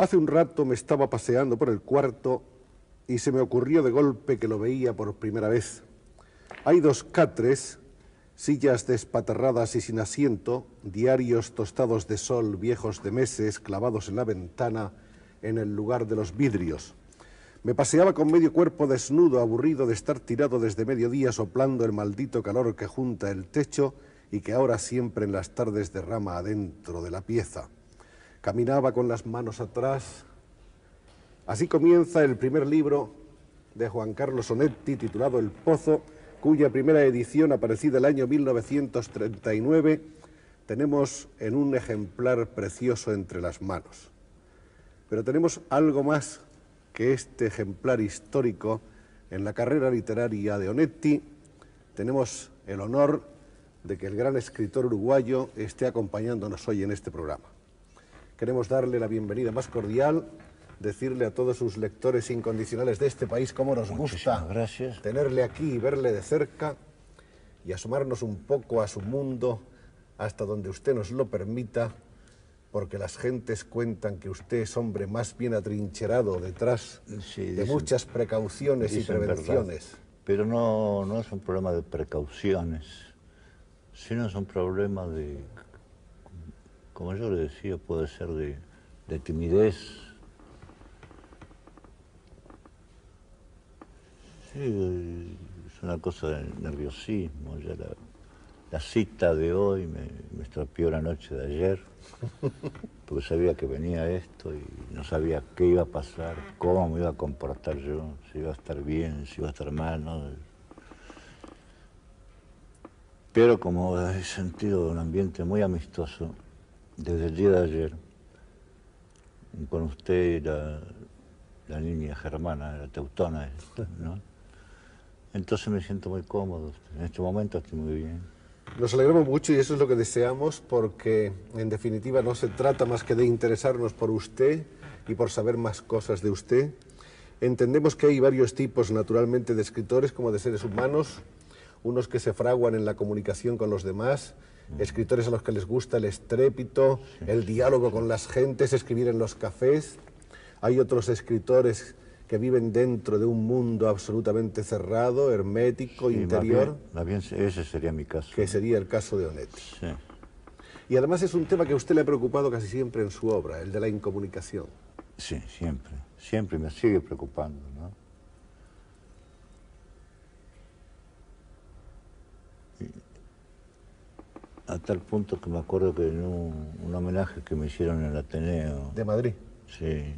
Hace un rato me estaba paseando por el cuarto y se me ocurrió de golpe que lo veía por primera vez. Hay dos catres, sillas despatarradas y sin asiento, diarios tostados de sol, viejos de meses, clavados en la ventana, en el lugar de los vidrios. Me paseaba con medio cuerpo desnudo, aburrido de estar tirado desde mediodía soplando el maldito calor que junta el techo y que ahora siempre en las tardes derrama adentro de la pieza. Caminaba con las manos atrás. Así comienza el primer libro de Juan Carlos Onetti, titulado El Pozo, cuya primera edición, aparecida el año 1939, tenemos en un ejemplar precioso entre las manos. Pero tenemos algo más que este ejemplar histórico en la carrera literaria de Onetti. Tenemos el honor de que el gran escritor uruguayo esté acompañándonos hoy en este programa. Queremos darle la bienvenida más cordial, decirle a todos sus lectores incondicionales de este país cómo nos gusta tenerle aquí y verle de cerca y asomarnos un poco a su mundo hasta donde usted nos lo permita, porque las gentes cuentan que usted es hombre más bien atrincherado detrás de muchas precauciones y prevenciones. Verdad. Pero no es un problema de precauciones, sino es un problema de, como yo le decía, puede ser de timidez. Sí, es una cosa de nerviosismo. Ya la cita de hoy me estropeó la noche de ayer, porque sabía que venía esto y no sabía qué iba a pasar, cómo me iba a comportar yo, si iba a estar bien, si iba a estar mal, ¿no? Pero como he sentido un ambiente muy amistoso desde el día de ayer, con usted y la niña Germana, la teutona, ¿no? Entonces me siento muy cómodo. En este momento estoy muy bien. Nos alegramos mucho y eso es lo que deseamos, porque en definitiva no se trata más que de interesarnos por usted y por saber más cosas de usted. Entendemos que hay varios tipos, naturalmente, de escritores como de seres humanos, unos que se fraguan en la comunicación con los demás, escritores a los que les gusta el estrépito, el diálogo con las gentes, escribir en los cafés. Hay otros escritores que viven dentro de un mundo absolutamente cerrado, hermético, interior. Más bien ese sería mi caso. Que sería el caso de Onetti. Sí. Y además es un tema que a usted le ha preocupado casi siempre en su obra, el de la incomunicación. Sí, siempre. Siempre me sigue preocupando, ¿no? A tal punto que me acuerdo que en un homenaje que me hicieron en el Ateneo... ¿De Madrid? Sí.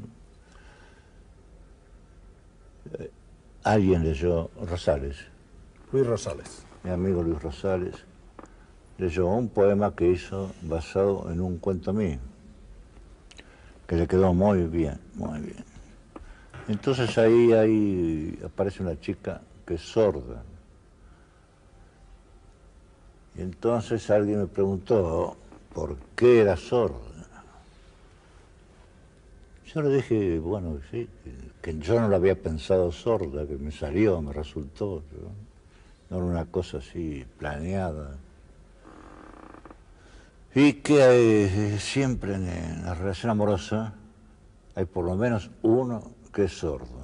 Alguien leyó, Rosales. Luis Rosales. Mi amigo Luis Rosales leyó un poema que hizo basado en un cuento mío, que le quedó muy bien, muy bien. Entonces ahí aparece una chica que es sorda. Y entonces alguien me preguntó por qué era sorda. Yo le dije, bueno, sí, que yo no la había pensado sorda, que me salió, me resultó. No era una cosa así planeada. Y que siempre en la relación amorosa hay por lo menos uno que es sordo.